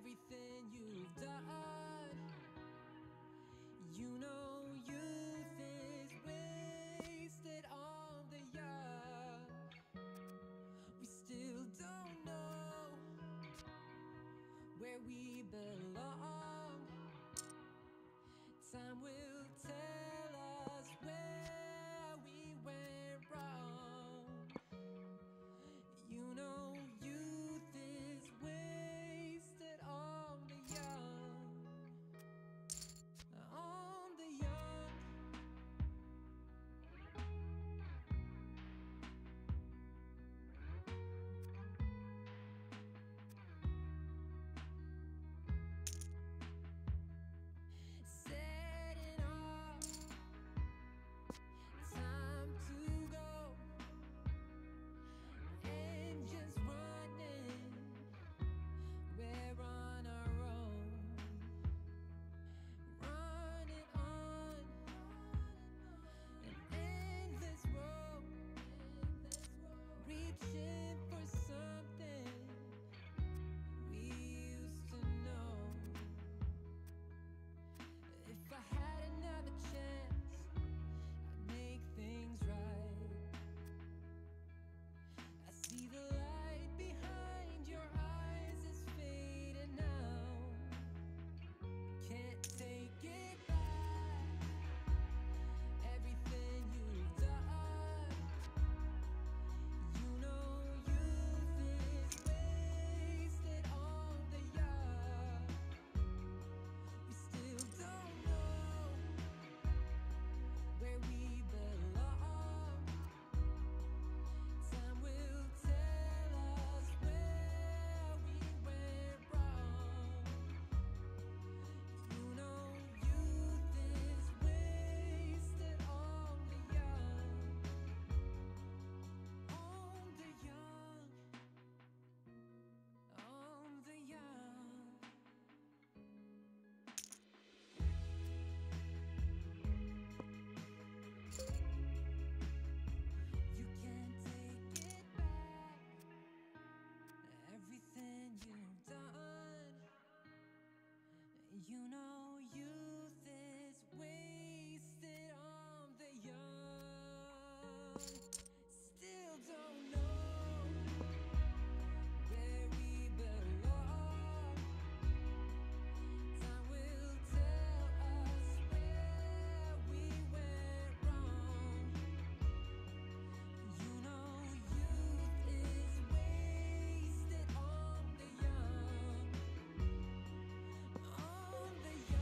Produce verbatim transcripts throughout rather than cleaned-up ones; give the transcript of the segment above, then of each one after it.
everything you've done. You know youth is wasted on the young. We still don't know where we belong. Time will tell us where we went wrong. You know youth is wasted on the young. On the young. Setting off, time to go. Engines running, we're on our own. Running on an endless road, reaching for something we used to know. If I had another chance, I'd make things right. I see the light behind your eyes is fading now. Can't take it back, everything you've done. You know youth is wasted on the young. We still don't know where we belong. Time will tell us where we went wrong. You know youth is wasted on the young. On the young. On the young. You can't take it back, everything you've done. You know youth is wasted on the young. Still don't know where we belong. Time will tell us where we went wrong. You know youth is wasted on the young. On the young.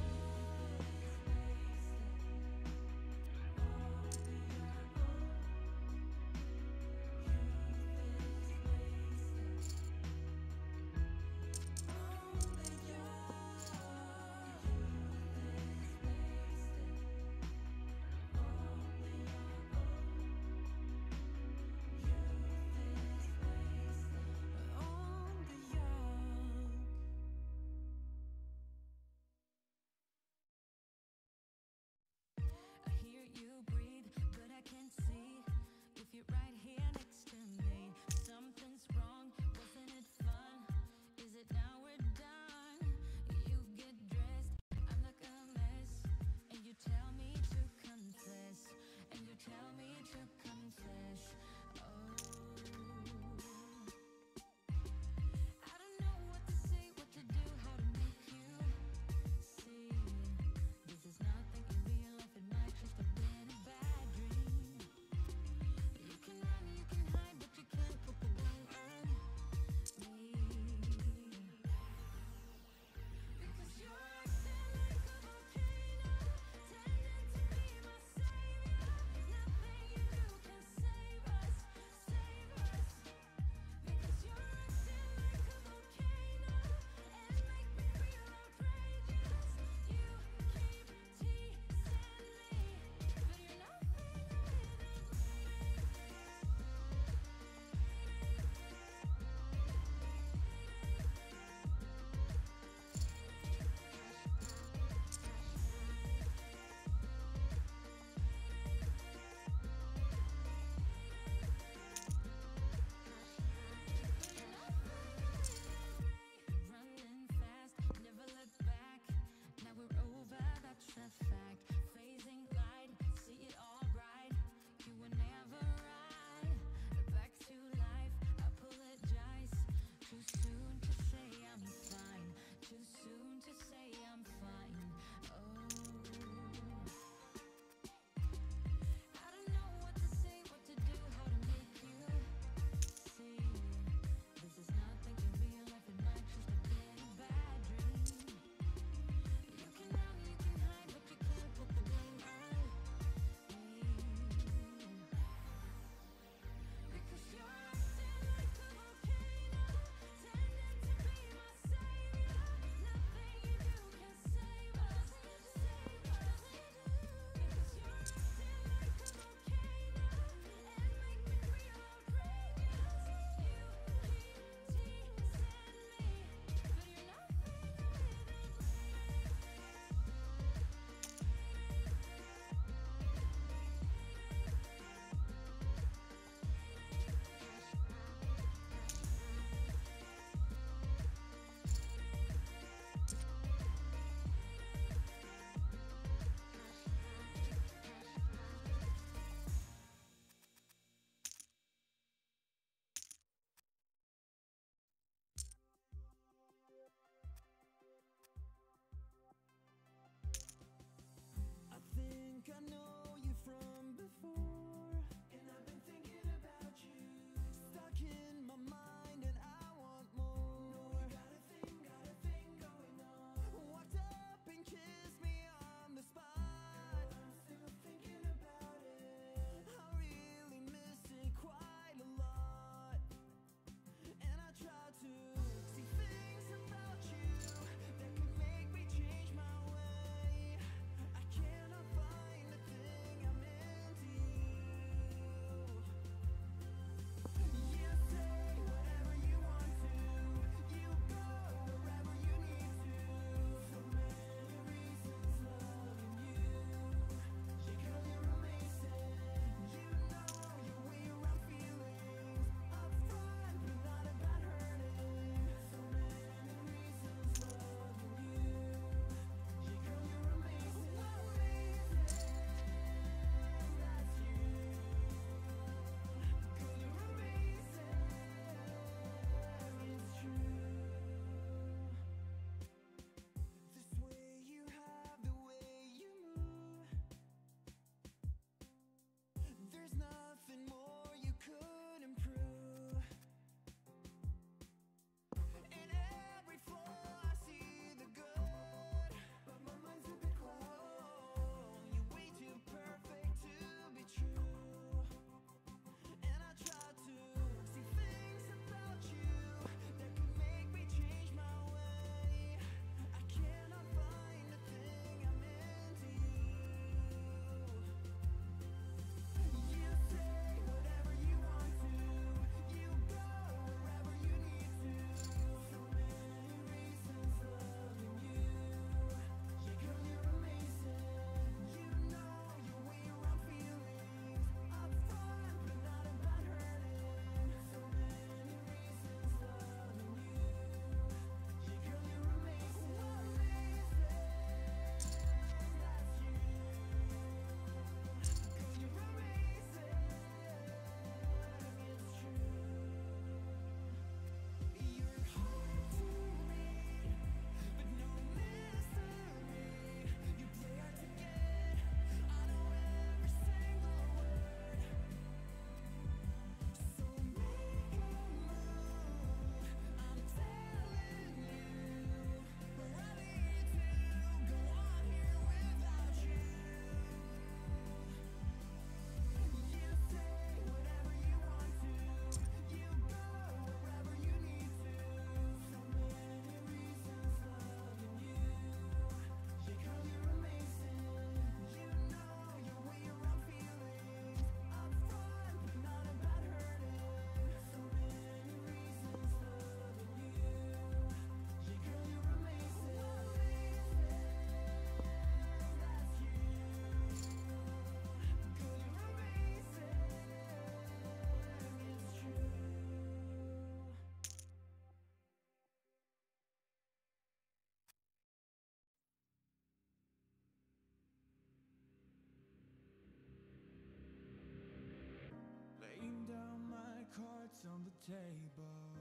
cards on the table,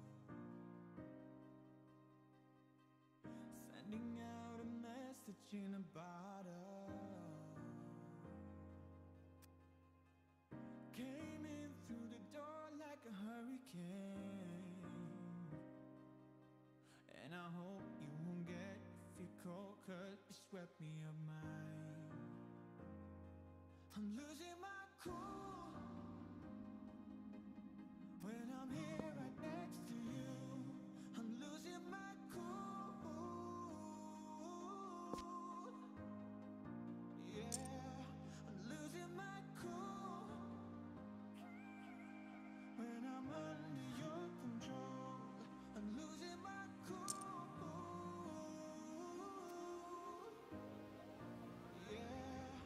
sending out a message in a bottle. Came in through the door like a hurricane, and I hope you won't get your feet cold, 'cause you swept me up mine. I'm losing my cool when I'm here right next to you. I'm losing my cool. Yeah, I'm losing my cool when I'm under your control. I'm losing my cool. Yeah.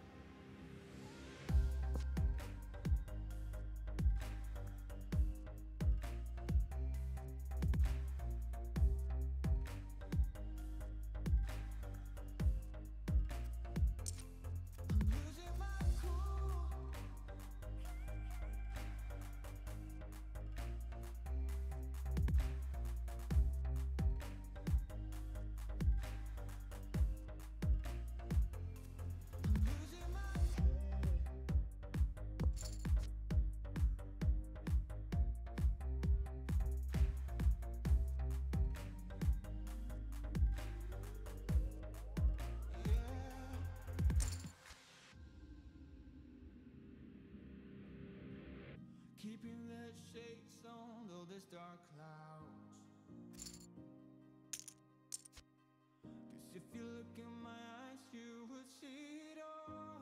Keeping the shades on though there's dark clouds, 'cause if you look in my eyes you would see it all.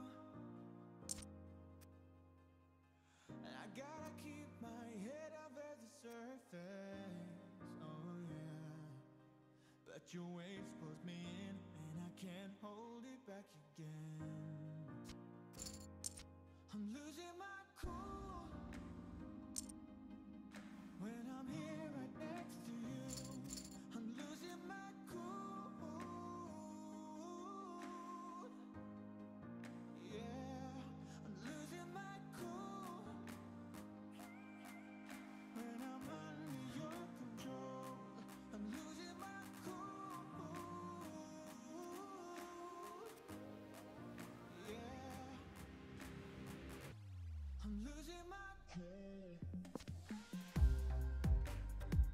And I gotta keep my head over the surface, oh yeah. But your waves pulls me in and I can't hold it back again. I'm losing my cool when I'm here right next to you. I'm losing my cool. Yeah, I'm losing my cool when I'm under your control. I'm losing my cool. Yeah, I'm losing my cool.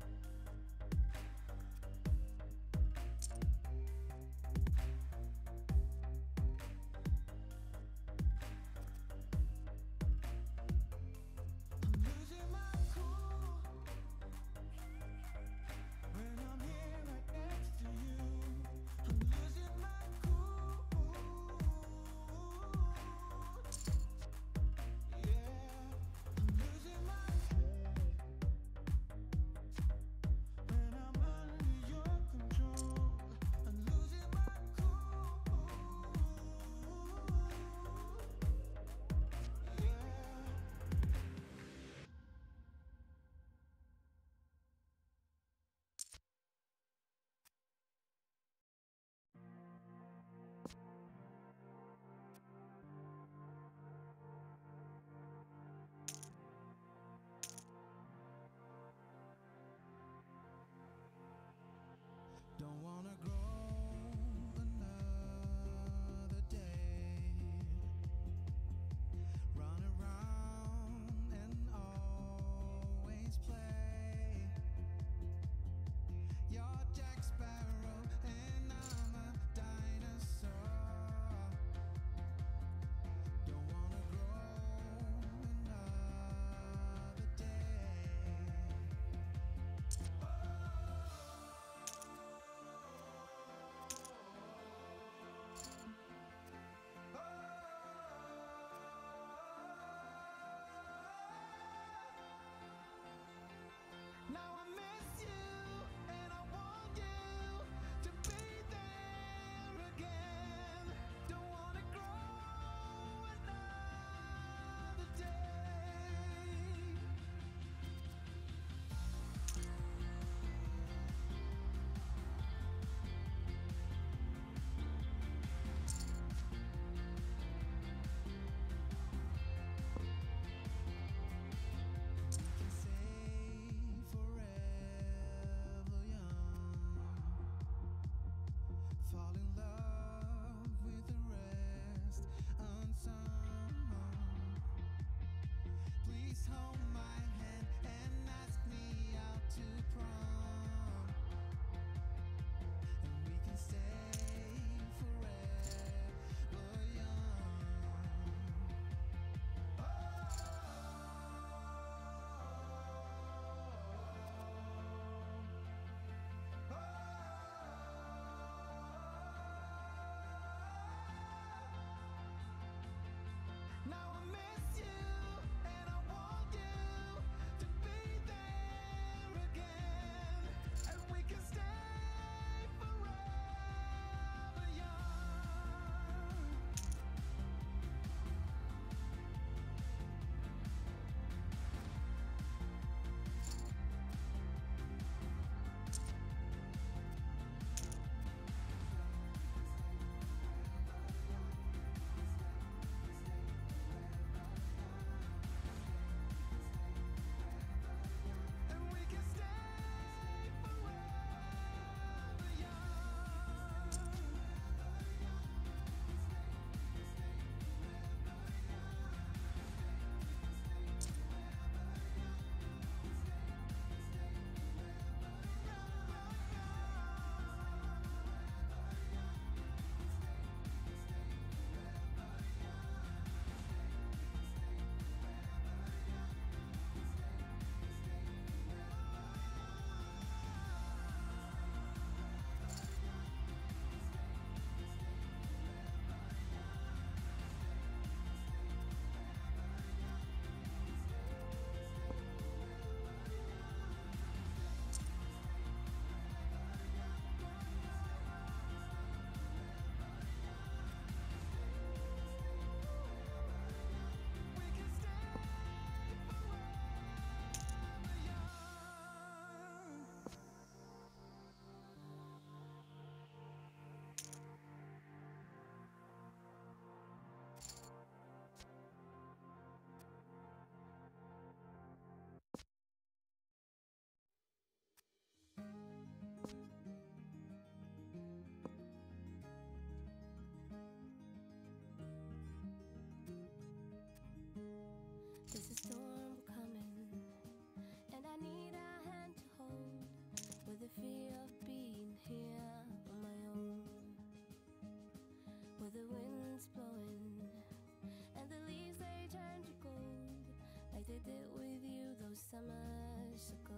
did it with you those summers ago.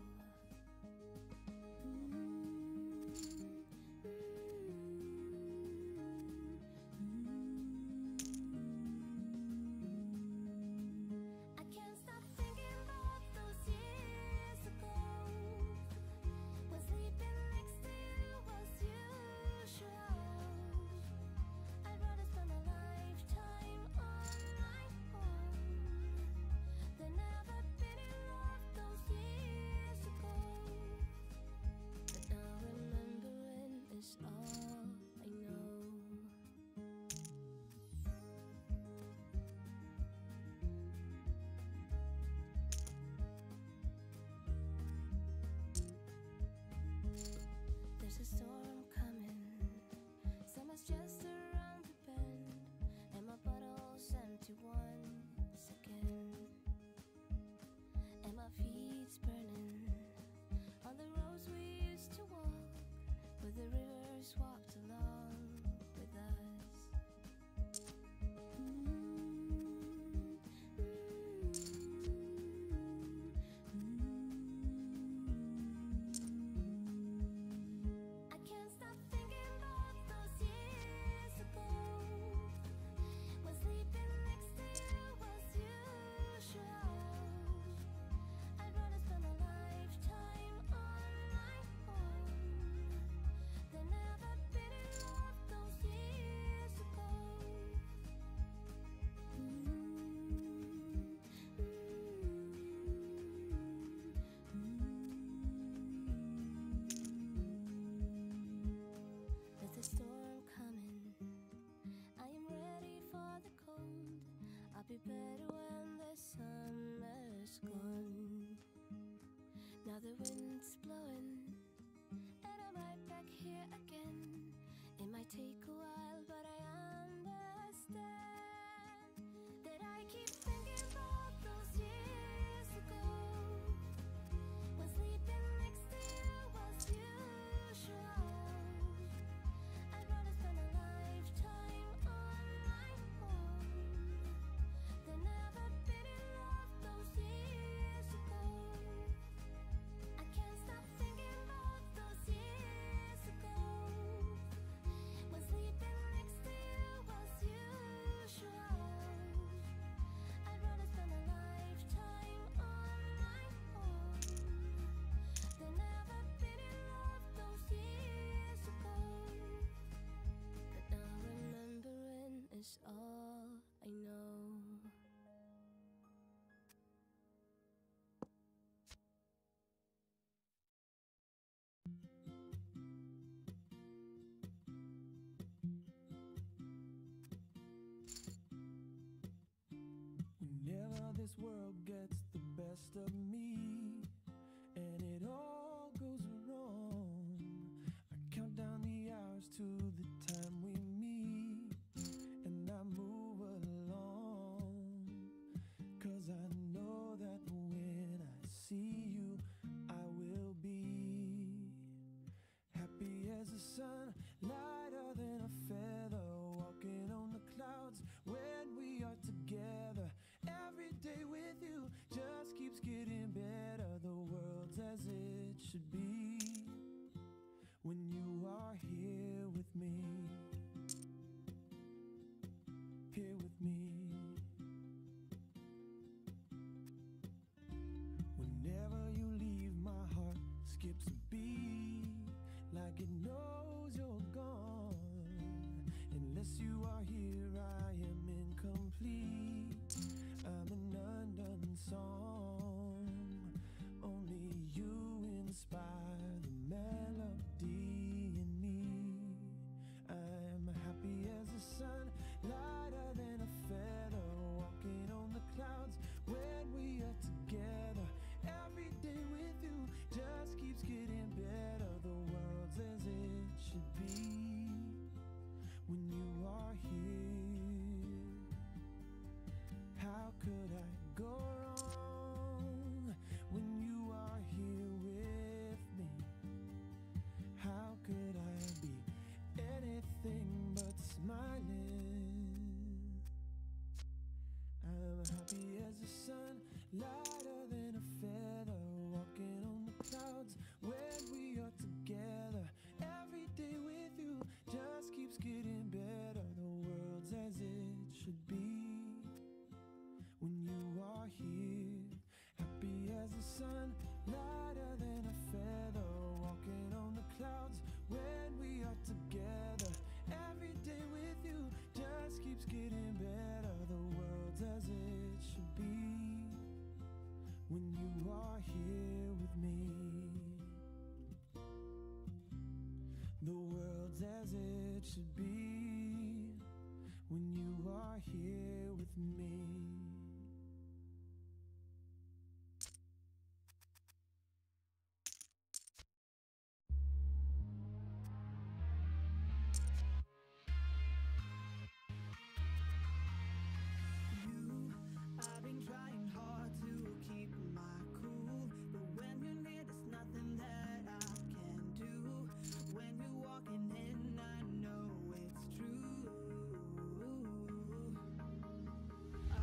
I can't stop thinking about those years ago, when sleeping next to you was usual. I'd rather spend a lifetime on my own than ever been in love those years ago. But now remembering is all I know. There's a storm coming, summer's just around the bend, and my bottle's empty once again. And my feet's burning on the roads we used to walk, where the rivers walked along with us. I can't stop thinking about those years ago, when sleeping next to you was usual. I'd rather spend a lifetime on my own than ever been in love those years ago. There's a storm coming, I am ready for the cold. I'll be better when the summer's gone. Now the wind's blowing, and I'm right back here again. It might take a while, but I understand that I keep thinking about those years ago, when sleeping next to you was usual. I'd rather spend a lifetime on my own than ever been in love those years ago. I can't stop thinking about those years ago, when sleeping next to you was usual. I'd rather spend a lifetime on my own than ever been in love those years ago. But now remembering is all I know. Whenever this world gets the best of me and it all goes wrong, I count down the hours to the time we meet, and I move along, 'cause I know that when I see you, I will be happy as the sun, lighter than a feather, walking on the clouds when we are together. Every day with you just keeps getting better. The world's as it should be when you are here with me, here with me. Whenever you leave, my heart skips a beat, like it knows you're gone. Unless you are here, I am incomplete. I'm an undone song. Only you inspire the melody in me. I'm happy as the sun, lighter than a feather, walking on the clouds when we are together. Every day with you just keeps getting better. The world's as it should be when you are here. How could I go wrong when you are here with me? How could I be anything but smiling? I'm happy as the sun, lighter than a feather, walking on the clouds when we are together. Every day with you just keeps getting better. The world's as it should be when you are here. Happy as the sun, lighter than a feather, walking on the clouds when we are together. Every day with you just keeps getting better. The world's as it should be when you are here with me. The world's as it should be when you are here with me. I've been trying hard to keep my cool, but when you're near, there's nothing that I can do. When you're walking in, I know it's true.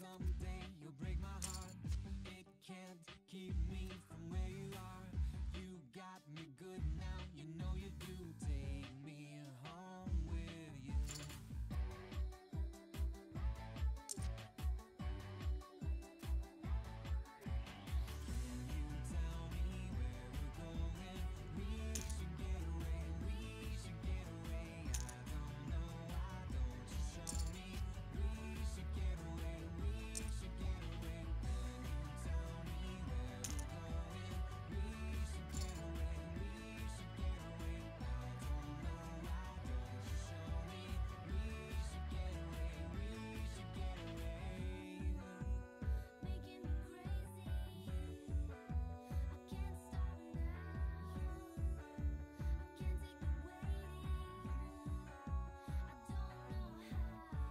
someday you'll break my heart. It can't keep me from where you are. You got me good now, you know you do. Take me home with you. Can you tell me where we're going? We should get away, we should get away. I don't know, why don't you show me? We should get away, we should get away. Can you tell me where we're going? We should get away, we should get away. I don't know, why don't you show me? We should get away, we should get away. Making me crazy. I can't stop now. I can't take the waiting. I don't know how.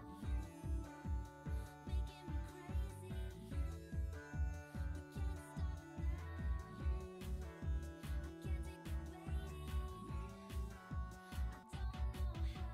Making me crazy. We can't stop now. I can't take the waiting. I don't know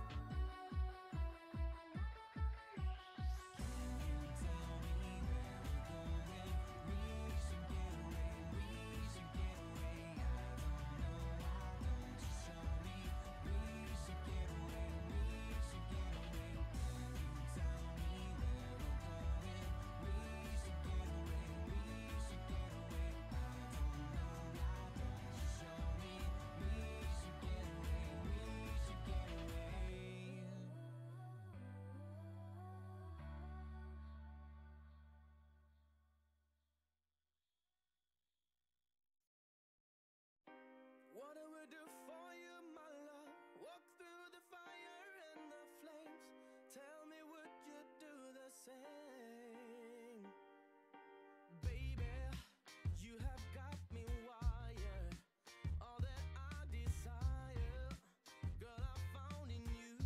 What I would do for you, my love. Walk through the fire and the flames. Tell me, would you do the same? Baby, you have got me wired. All that I desire, girl, I found in you.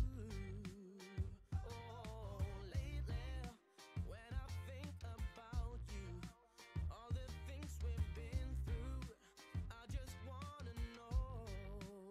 Oh, lately, when I think about you, all the things we've been through, I just wanna know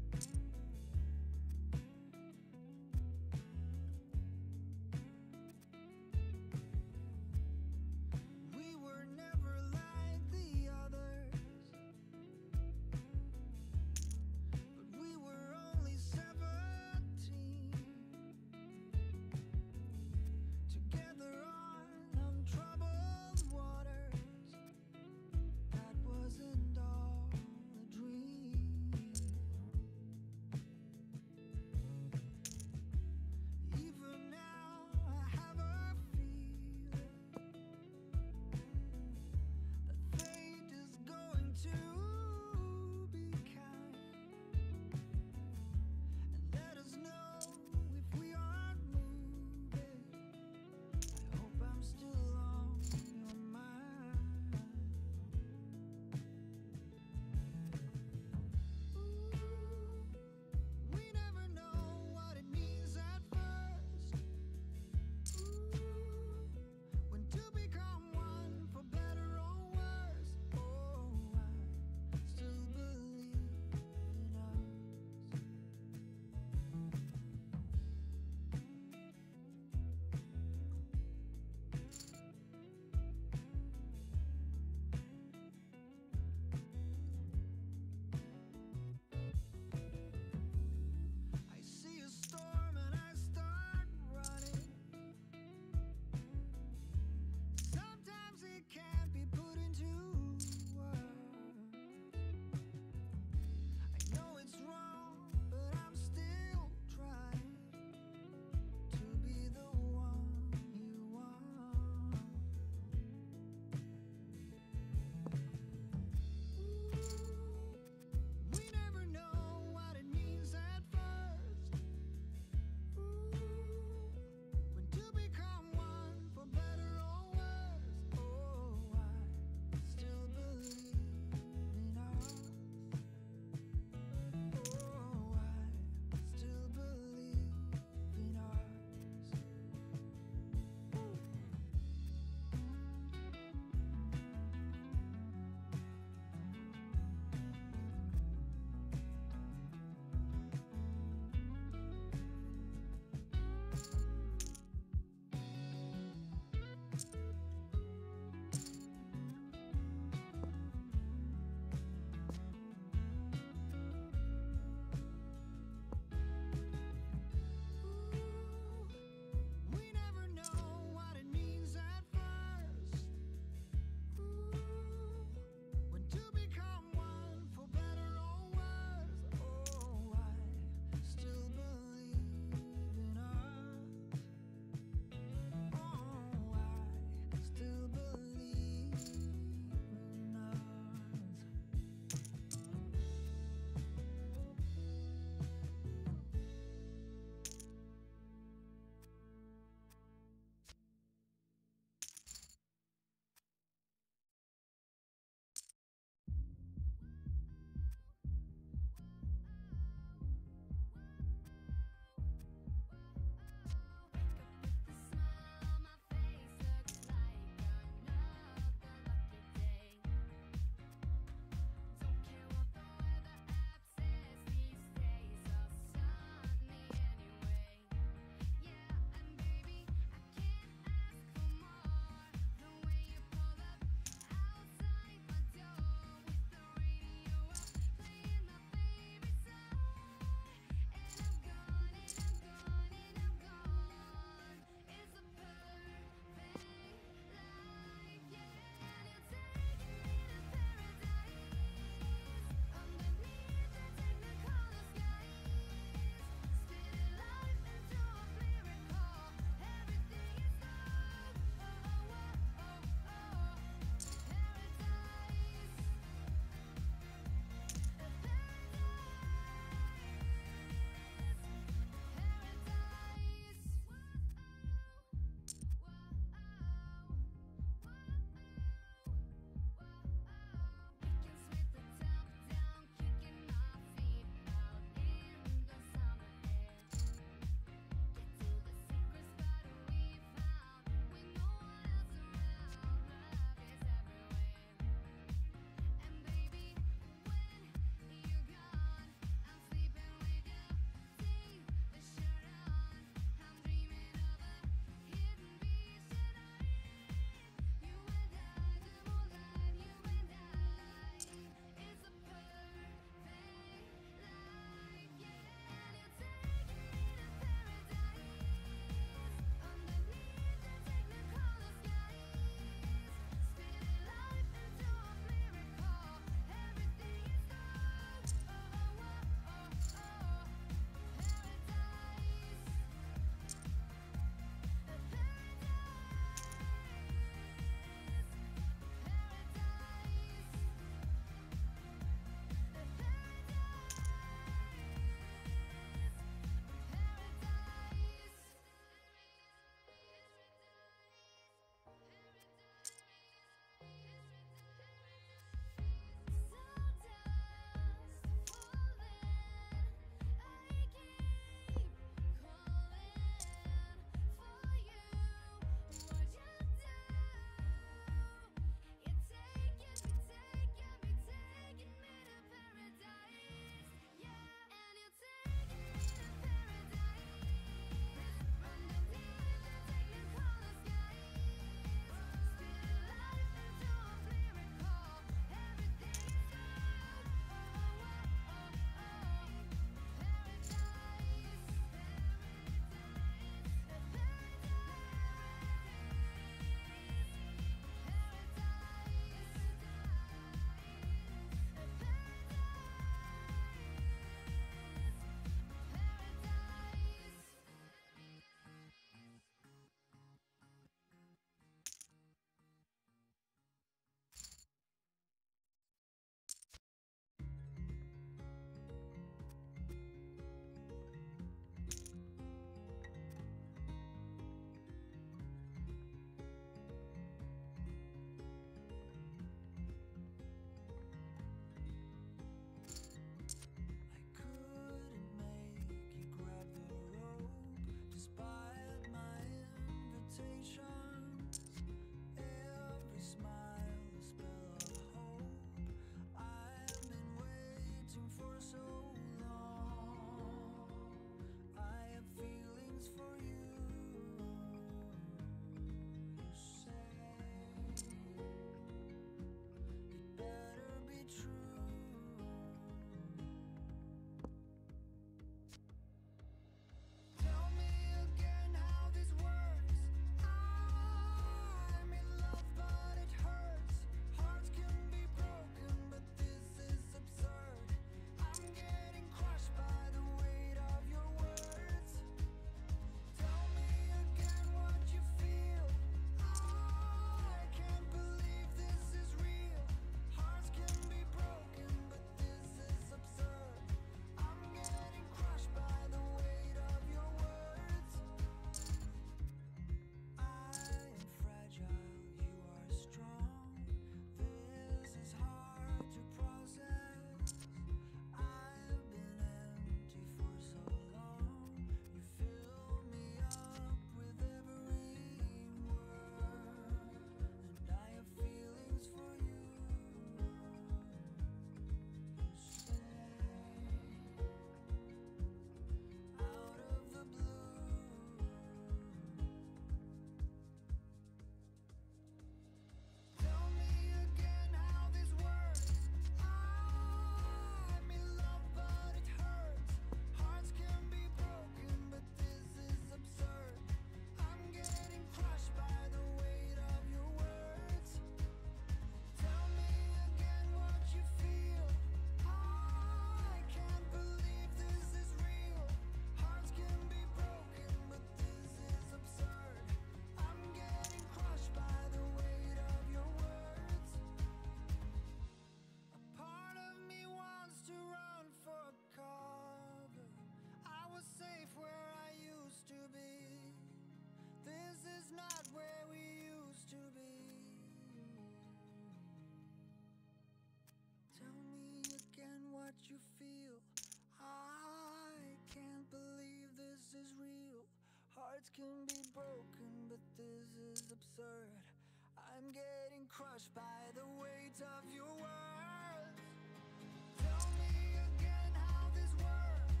Hearts can be broken, but this is absurd. I'm getting crushed by the weight of your words. Tell me again how this works.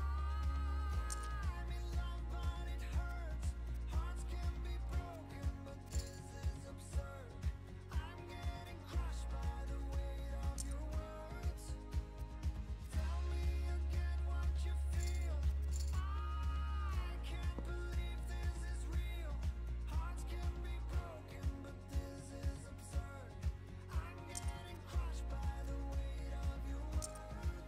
I'm in love, but it hurts. Hearts can be broken, but this is absurd. I'm getting crushed by the weight of your words. Tell me again what you feel. I can't believe this is real. Hearts can be broken, but this is absurd. I'm getting crushed by the weight of your words.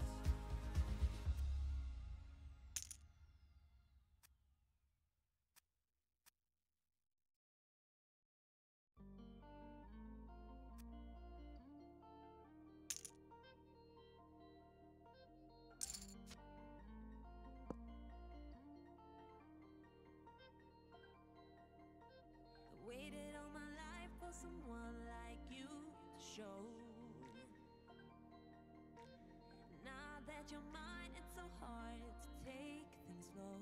Waited all my life for someone like you to show. Now that you're mine, it's so hard to take things slow.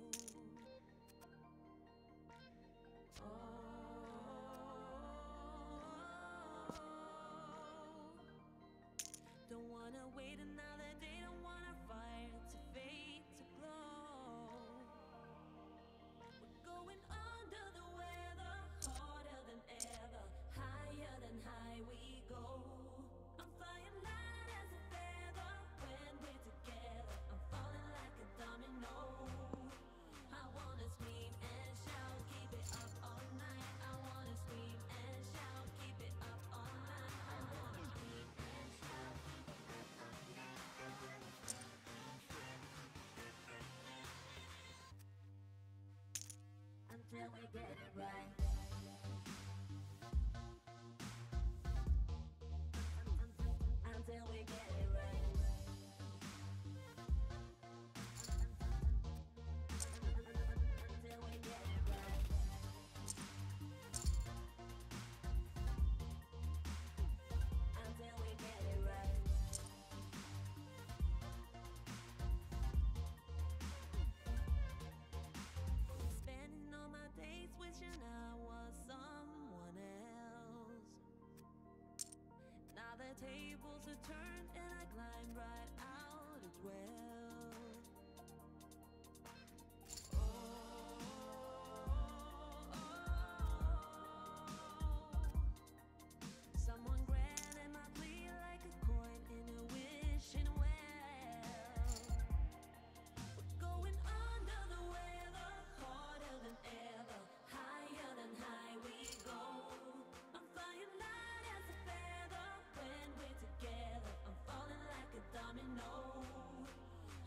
Oh, don't wanna wait another day, don't want our fire to fade to glow. We're going under the weather, harder than ever, higher than high we go. I'm flying light as a feather when we're together. I'm falling like a domino. I wanna scream and shout, keep it up all night. I wanna scream and shout, keep it up all night. I wanna scream and shout, keep it up all night. Until we get it right. Until we get it right. Until we get it right. Until we get it right. Spending all my days wishing I was someone else. Now the tables are turned and I climb right out as well. Oh, oh, someone granted my plea like a coin in a wishing well. We're going under the weather, harder than ever, higher than high we go. I'm flying light as a feather when we're together. I'm falling like a domino.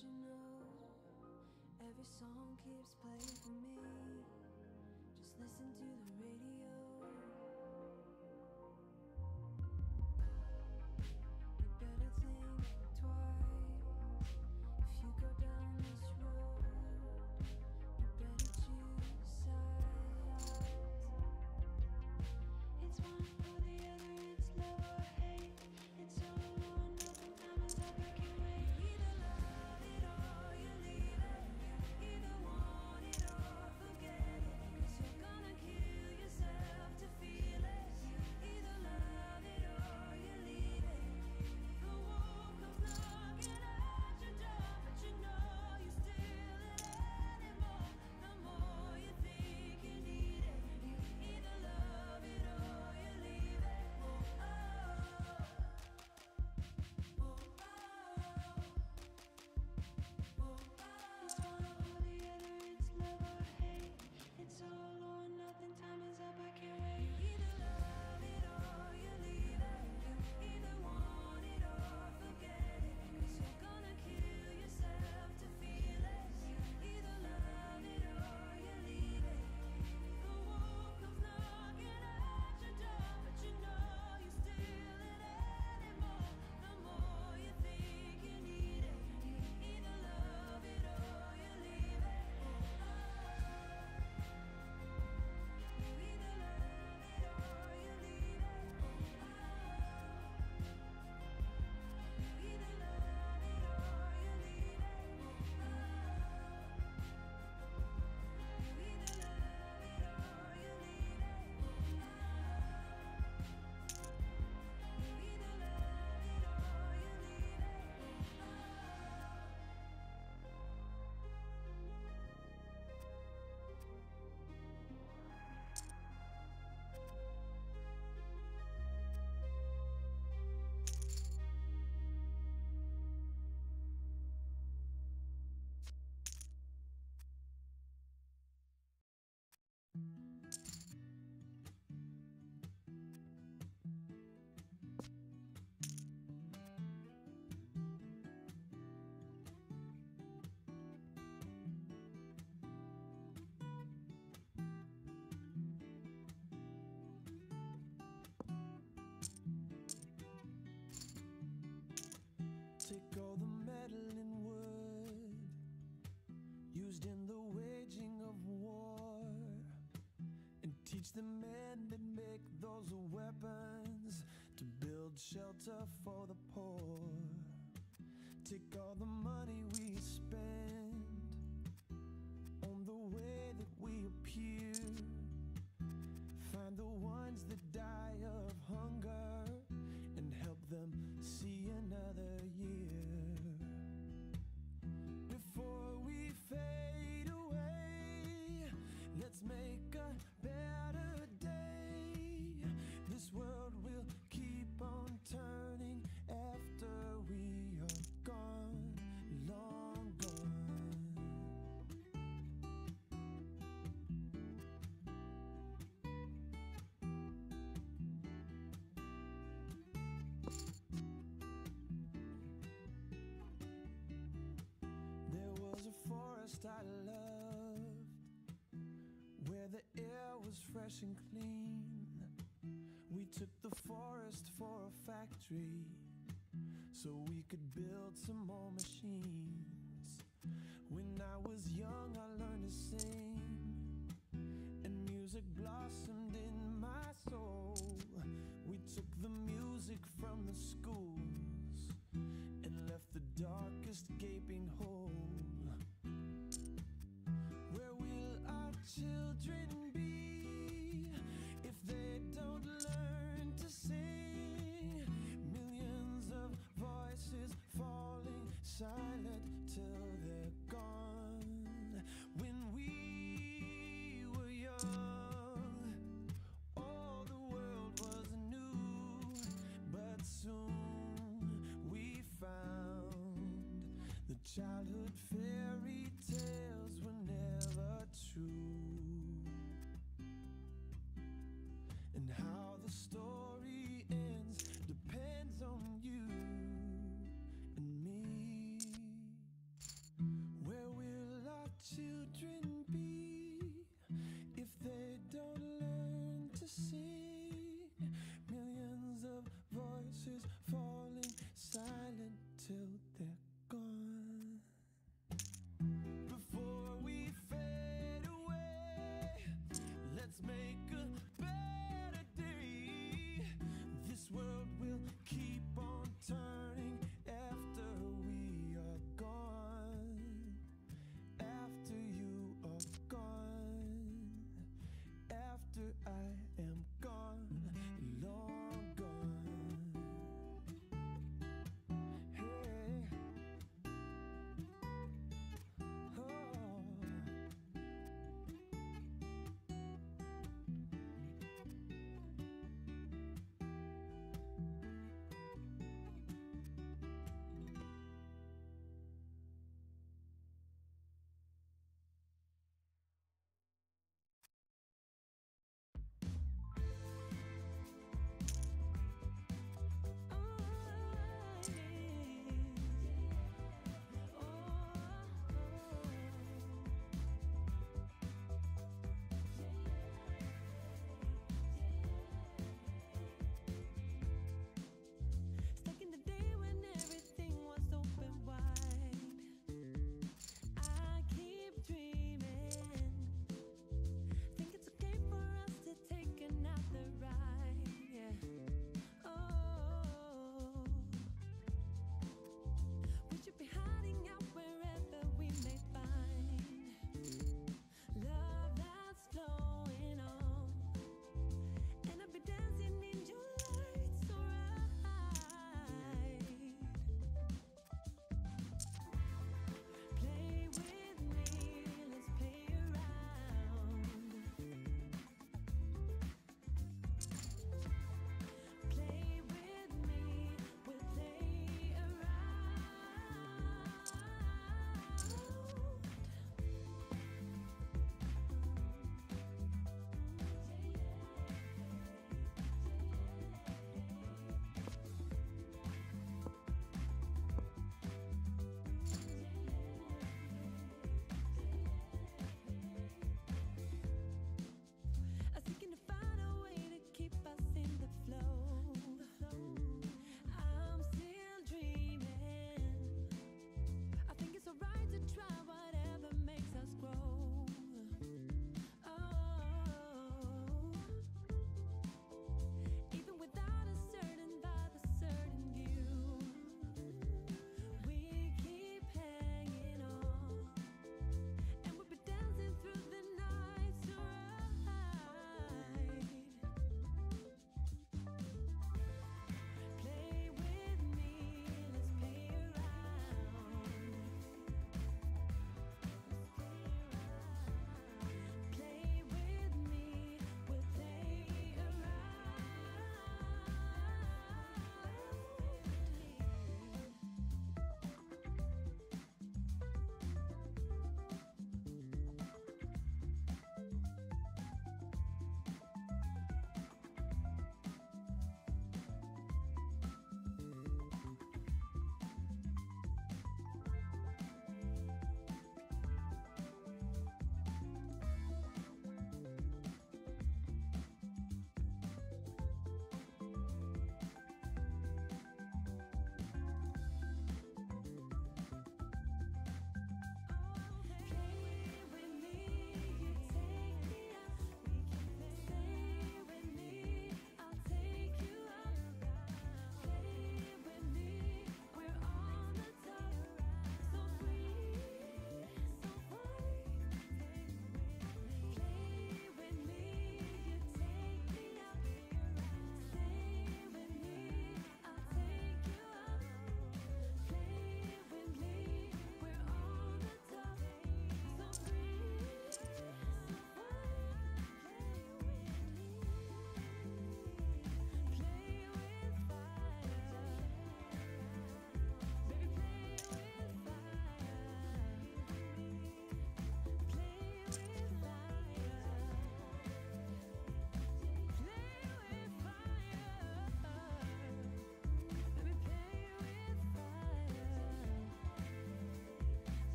you know, every song keeps playing for me. Just listen to the radio. You better think twice if you go down this road. You better choose sides. It's one or the other, it's love or hate. It's all or nothing, time is up, I can't wait. Either love it or you leave it. You either want it or forget it. 'Cause you're gonna kill yourself to feel it. You either love it or you leave it. The wolf comes knocking at your door, but you know you're still an animal. The more you think you need it, you either love it or you leave it. Oh, oh, oh, oh, It's one or the other, it's love or hate. It's all or nothing, time is up, I can't wait. You either love it or you leave it. You either want it or forget it. 'Cause you're gonna kill yourself to feel it. You either love it or you leave it. The wolf comes knocking at your door, but you know you're still an animal. The more you think you need it, you either love it or you leave it. You either love it or you leave it. You either love it or you leave it. You either love it or you leave it. You either love it or you leave it. Take all the meddling wood used in the waging of war, and teach the men that make those weapons to build shelter for the poor. Take all the money we spend on the way that we appear, find the ones that die of hunger and help them see another year. Before we fade away, let's make a better day. This world will keep on turning after we are gone, long gone. There was a forest I loved, where the air was fresh and clean. We took the forest for a factory, so we could build some more machines. When I was young, I learned to sing, and music blossomed in my soul. We took the music from the schools and left the darkest gaping hole. Where will our children be if they don't learn to sing? Millions of voices falling silent till they're gone. When we were young, all the world was new, but soon we found the childhood fairy tales were never true, and how the story ends depends on you and me.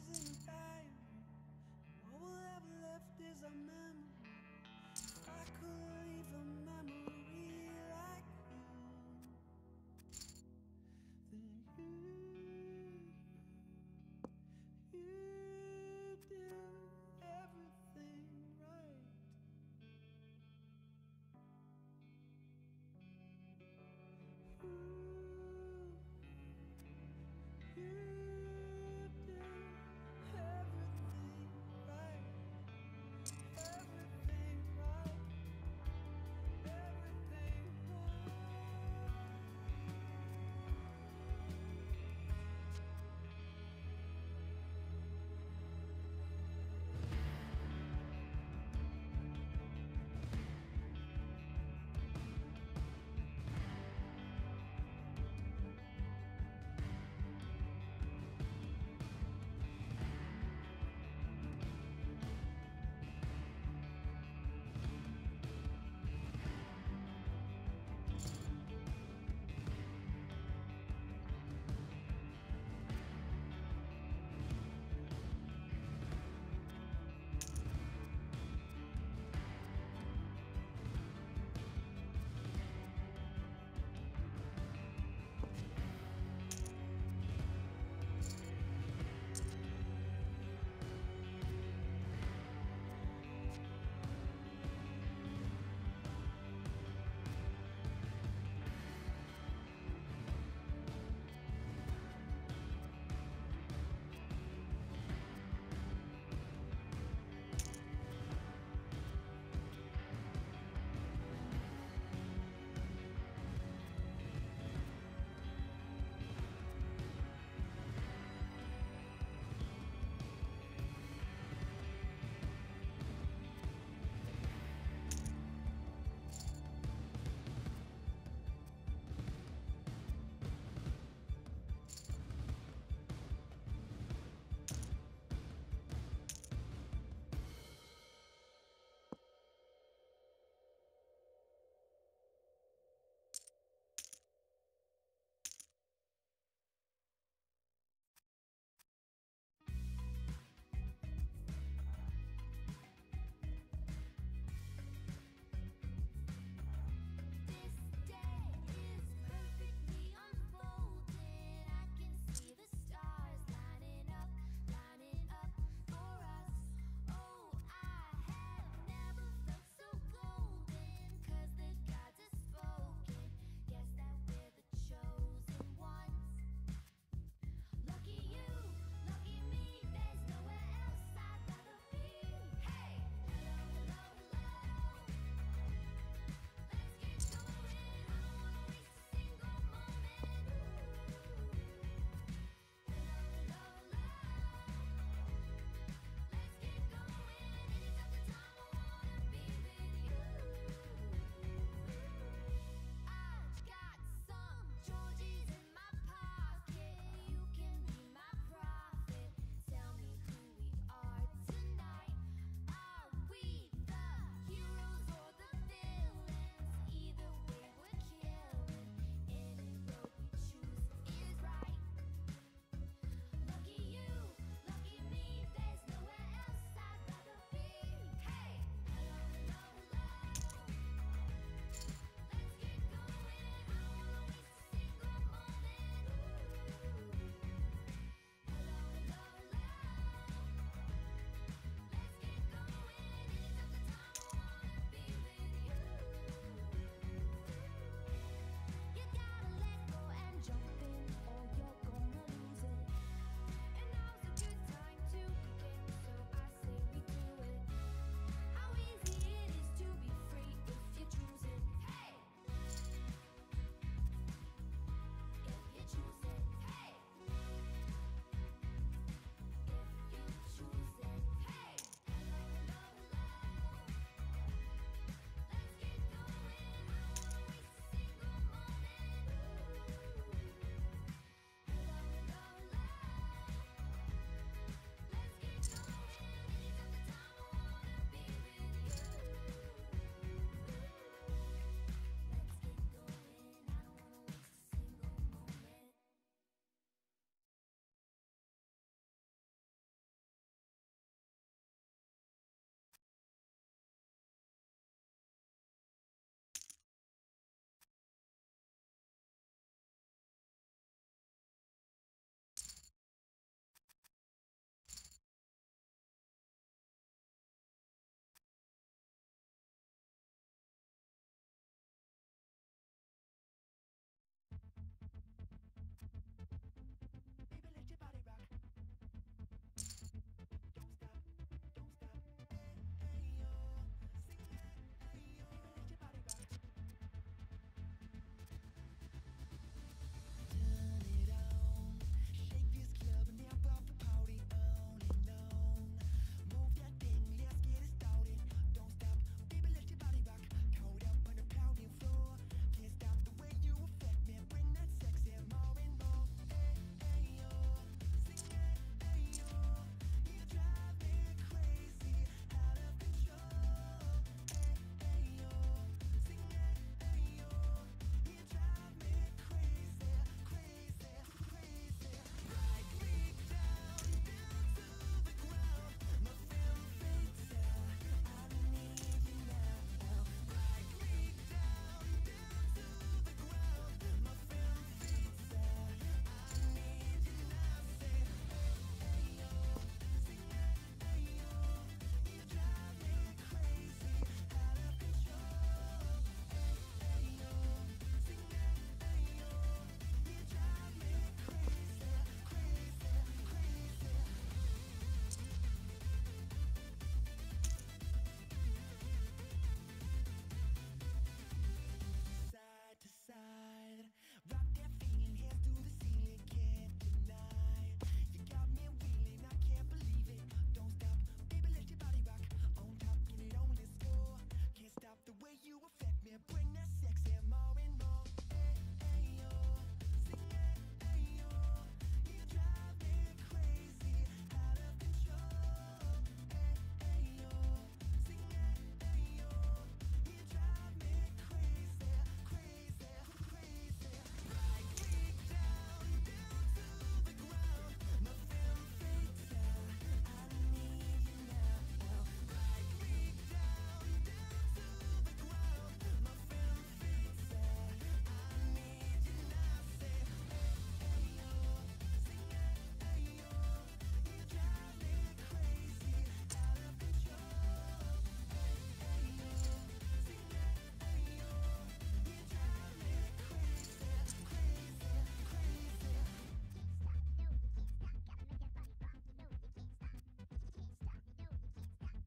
in a diary. All we'll have left is our memory. If I could leave a memory like you, then you, you do everything right. Ooh, you do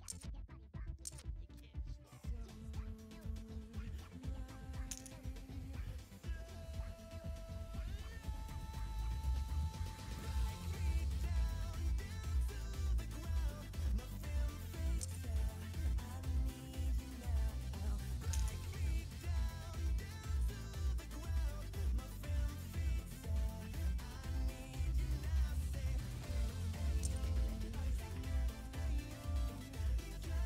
Try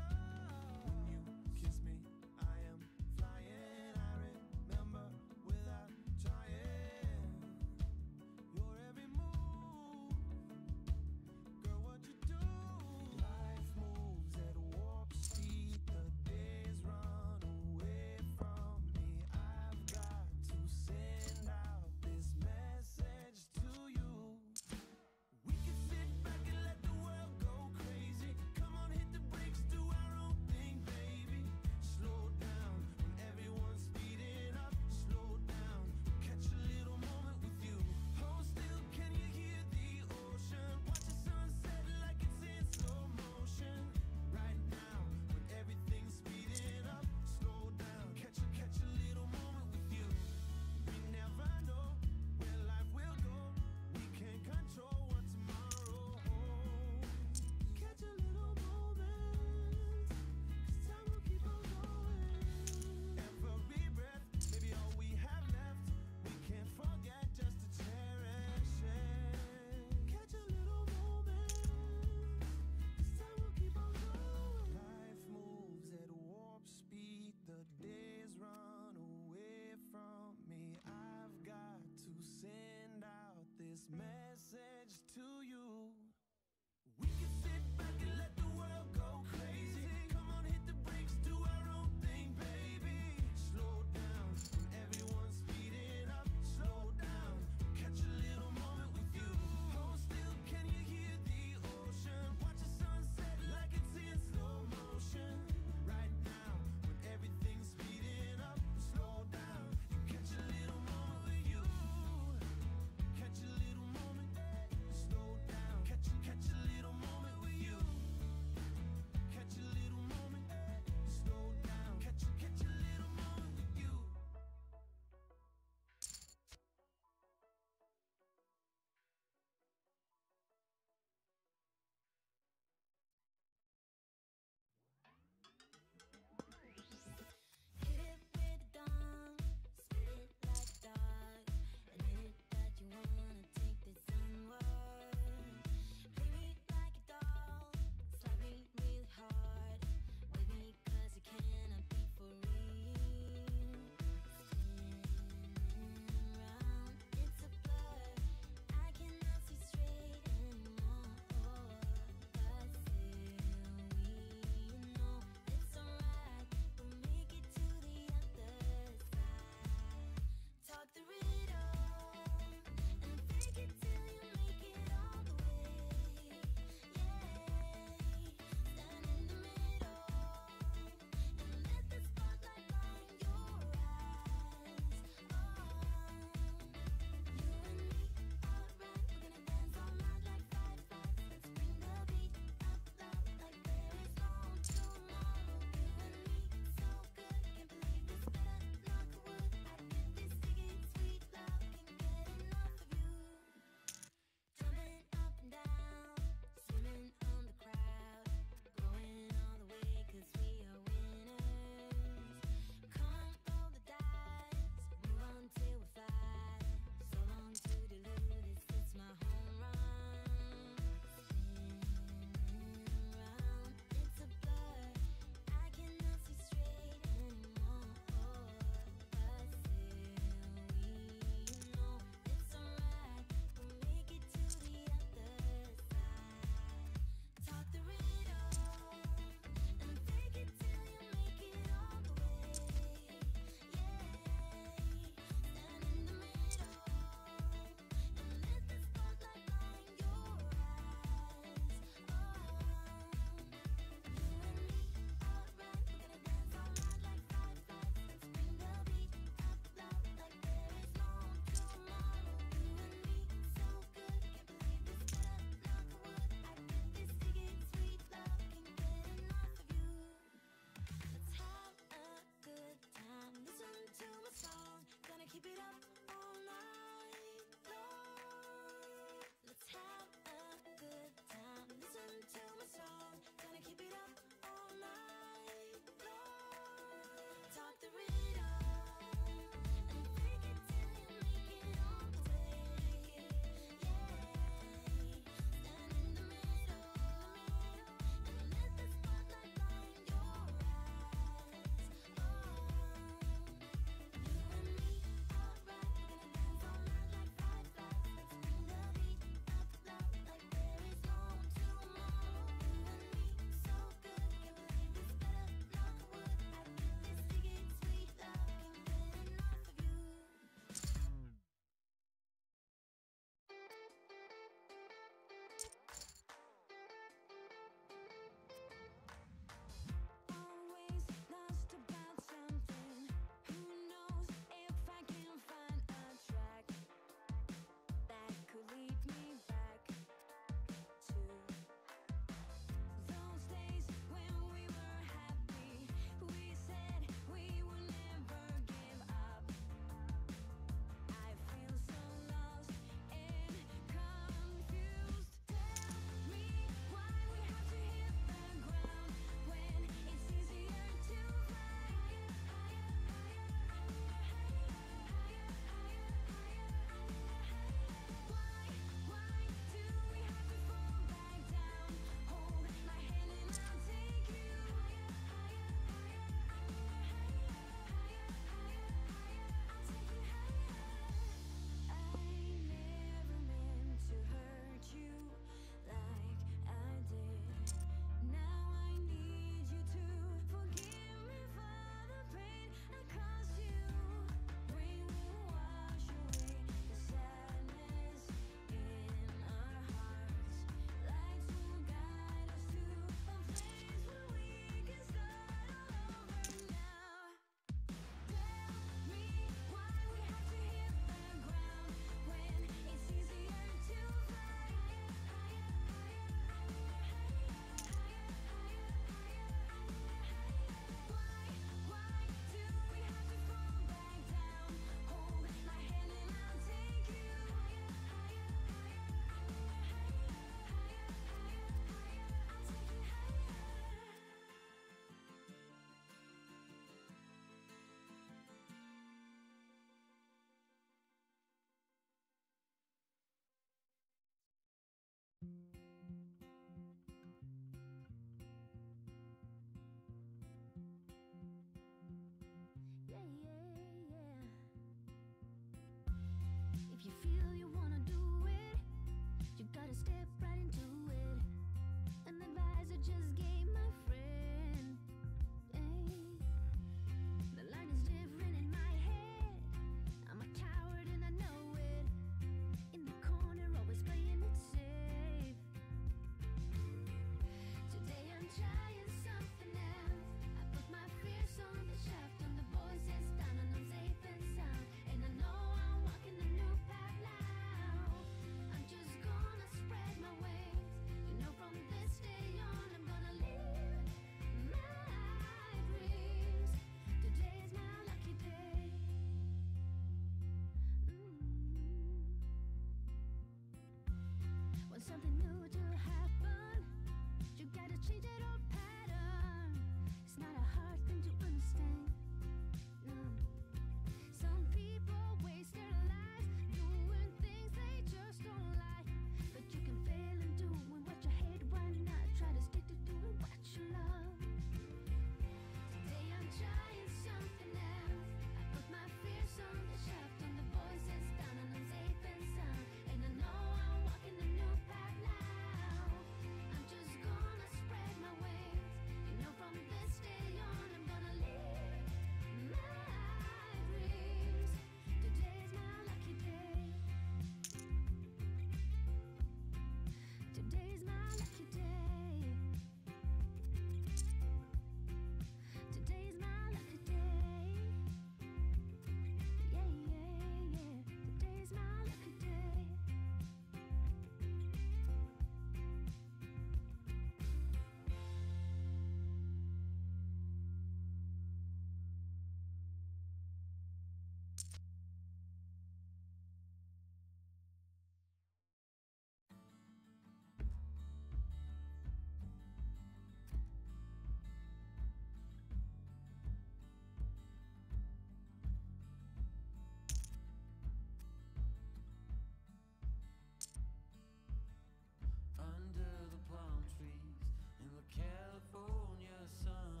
Under the palm trees in the California sun,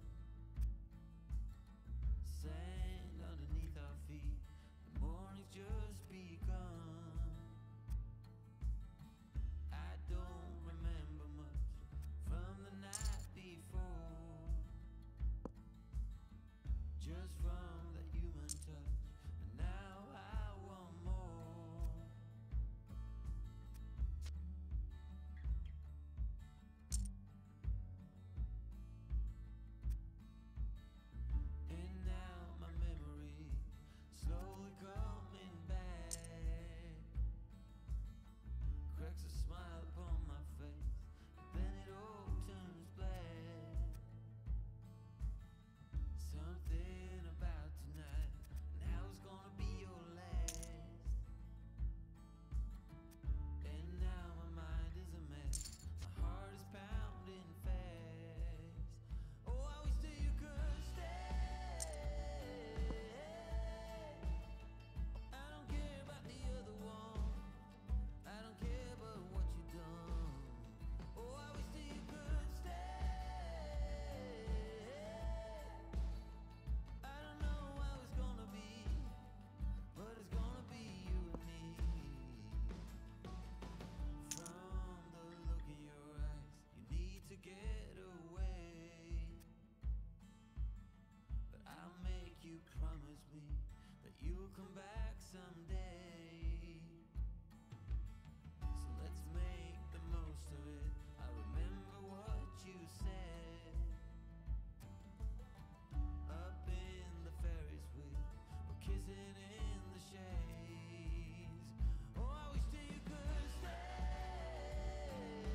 sand underneath our feet, the morning's just begun. I don't remember much from the night before, just from that human touch, and now I want more. And now my memory slowly coming back, cracks a smile upon my face, then it all turns black. Something about tonight, now it's gonna be your last. And now my mind is a mess, my heart is pounding fast. Oh, I wish that you could stay. I don't care about the other one, I don't care about what you've done. Oh, I wish that you could stay. I don't know how it's gonna be, but it's gonna be you and me. From the look in your eyes, you need to get away, but I'll make you promise me that you'll come back someday. So let's make the most of it. I remember what you said. Up in the Ferris wheel, we're kissing in the shades. Oh, I wish that you could stay.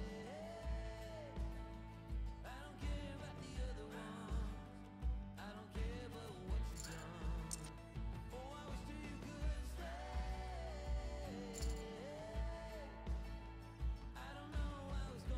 I don't care about the other ones, I don't care about what you've done. Oh, I wish that you could stay. I don't know how it's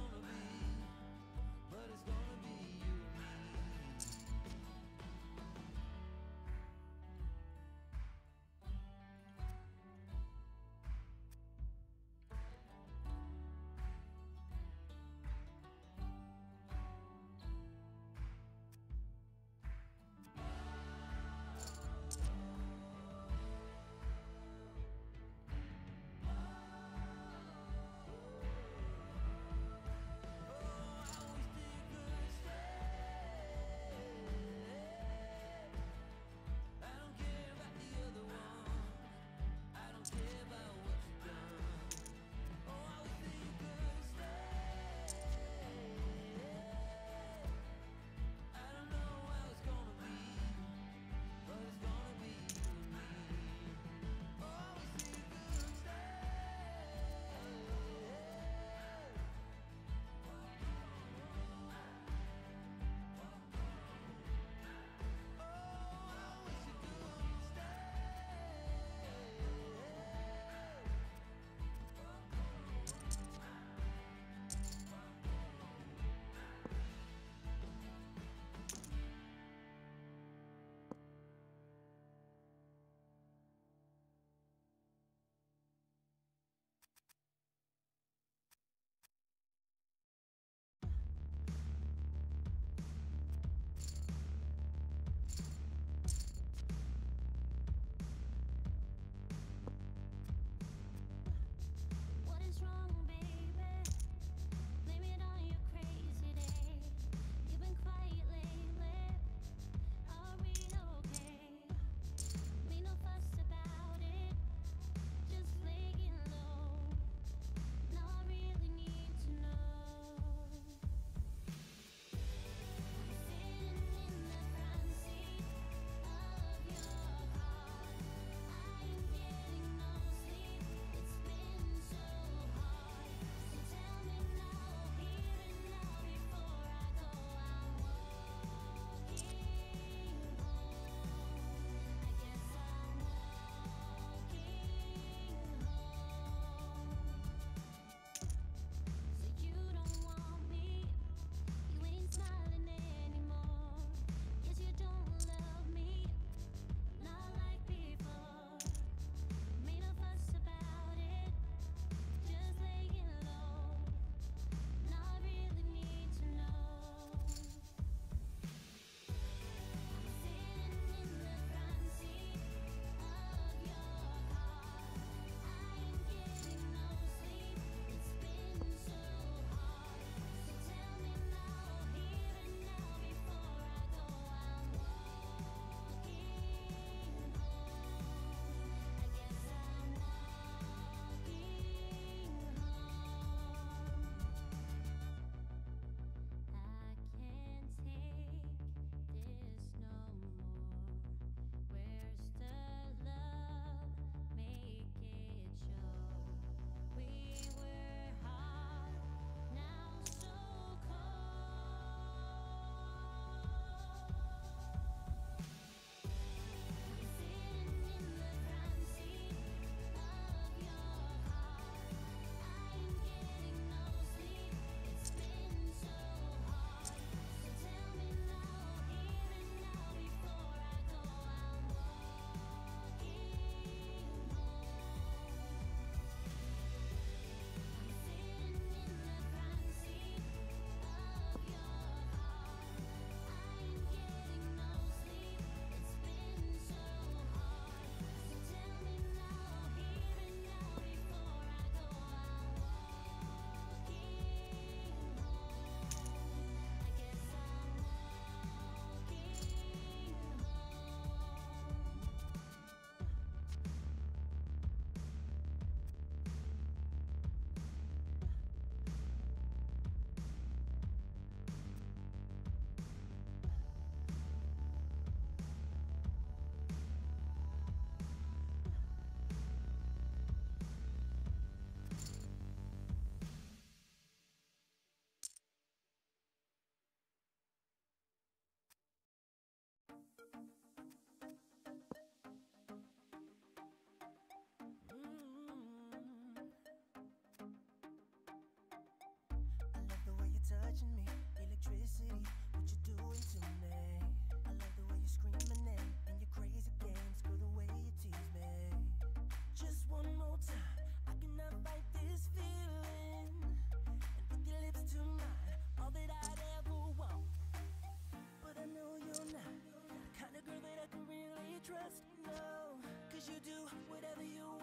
touching me. Electricity, what you doing to me? I love the way you scream my name and your crazy games, girl, the way you tease me. Just one more time, I cannot fight this feeling. And put your lips to mine, all that I'd ever want. But I know you're not the kind of girl that I can really trust, no. Cause you do whatever you